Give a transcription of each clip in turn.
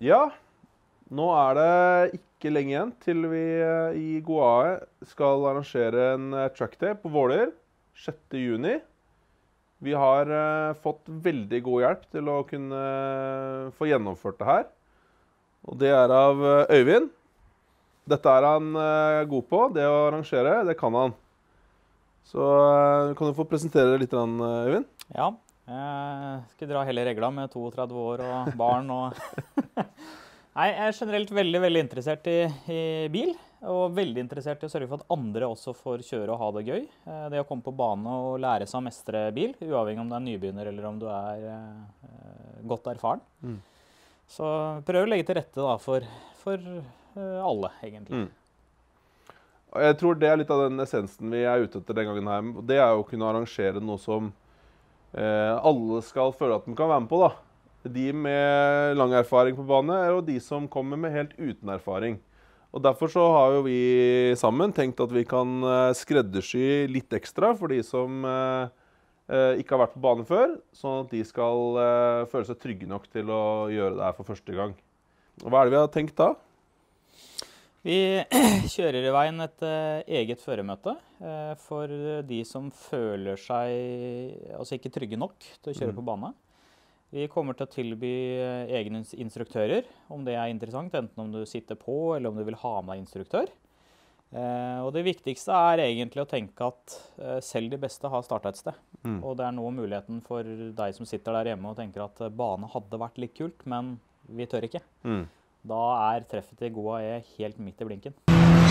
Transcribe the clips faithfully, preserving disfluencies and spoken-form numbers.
Ja, nå er det ikke lenge igjen til vi eh, i Goae skal arrangere en eh, trackday på Våler sjette juni. Vi har eh, fått veldig god hjelp til å kunne eh, få gjennomført det her. Og det er av eh, Øyvind. Dette er han eh, god på, det å arrangere, det kan han. Så eh, kan du få presentere det litt, Øyvind? Ja, jeg skal dra hele regla med trettito år og barn. Og Nei, jeg er generelt veldig, veldig interessert i, i bil, og veldig interessert i å sørge for at andre også får kjøre og ha det gøy. Det å komme på bane og lære seg å mestre bil, uavhengig om du er nybegynner eller om du er eh, godt erfaren. Mm. Så prøv å legge til rette da, for, for eh, alle, egentlig. Mm. Jeg tror det er litt av den essensen vi er ute etter den gangen her. Det er jo å kunne arrangere noe som eh, alle skal føle at de kan være med på, da. De med lang erfaring på bane, og de som kommer med helt uten erfaring. Og derfor så har jo vi sammen tenkt at vi kan skreddersy litt ekstra for de som eh, ikke har vært på bane før, sånn at de skal eh, føle seg trygge nok til å gjøre det her for første gang. Og hva er det vi har tenkt da? Vi kjører i veien et uh, eget føremøte uh, for de som føler seg altså ikke trygge nok til å kjøre mm. på bane. Vi kommer til å tilby egne instruktører, om det er interessant, enten om du sitter på eller om du vil ha med instruktør. Eh, og det viktigste er egentlig å tenke at eh, selv de beste har startet et sted. Mm. Og det er nå muligheten for deg som sitter der hjemme og tenker at bane hadde vært litt kult, men vi tør ikke. Mm. Da er treffet til Goae helt midt i blinken.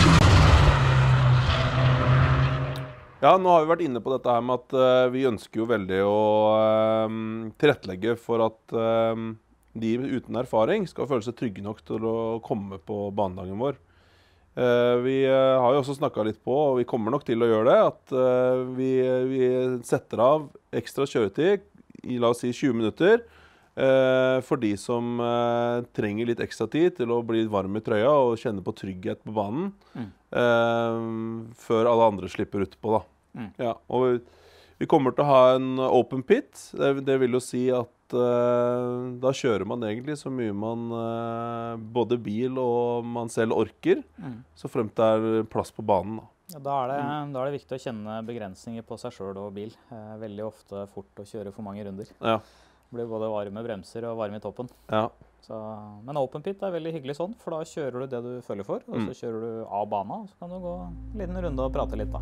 Ja, nå har vi vært inne på dette her med at uh, vi ønsker jo veldig å uh, tilrettelegge for at uh, de uten erfaring skal føle seg trygge nok til å komme på banedagen vår. Uh, vi uh, har jo også snakket litt på, og vi kommer nok til å gjøre det, at uh, vi, vi setter av ekstra kjøretid i, la oss si, tjue minutter, uh, for de som uh, trenger litt ekstra tid til å bli varm i trøya og kjenne på trygghet på banen. Mm. Uh, før alle andre slipper ut på da. Mm. Ja, og vi, vi kommer til å ha en open pit. Det, det vil jo si at uh, da kjører man egentlig så mye man uh, både bil og man selv orker, mm. så fremt det er plass på banen da. Ja, da, er det, mm. da er det viktig å kjenne begrensninger på seg selv og bil. Uh, veldig ofte fort å kjøre for mange runder. Ja. Det blir både varme bremser og varme i toppen. Ja. Så, men open pit er veldig hyggelig sånn, for da kjører du det du føler for, og så kjører du av banen, og så kan du gå en liten runde og prate litt da.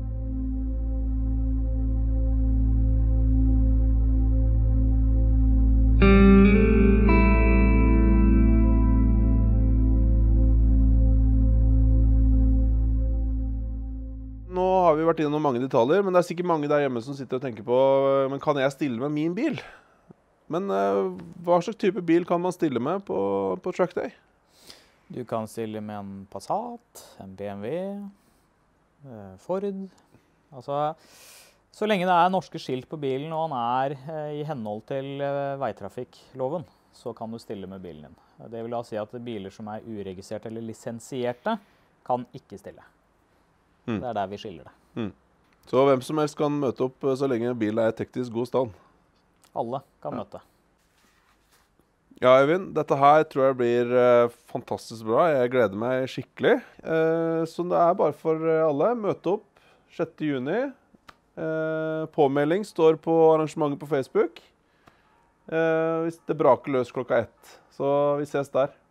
Nå har vi vært innom mange detaljer, men det er sikkert mange der hjemme som sitter og tenker på, men kan jeg stille med min bil? Men uh, hva slags type bil kan man stille med på, på trackday? Du kan stille med en Passat, en B M W, uh, Ford. Altså, så lenge det er norske skilt på bilen og han er uh, i henhold til uh, veitrafikkloven, så kan du stille med bilen din. Det vil da si at biler som er uregistrerte eller lisensierte kan ikke stille. Mm. Det er der vi skiller det. Mm. Så hvem som helst kan møte opp så lenge bilen er i teknisk god stand? Alle kan møte. Ja, Øyvind, dette her tror jeg blir uh, fantastisk bra. Jeg gleder meg skikkelig. Uh, så det er bare for alle. Møte opp sjette juni. Uh, påmelding står på arrangementet på Facebook. Uh, hvis det braker løs klokka ett. Så vi ses der.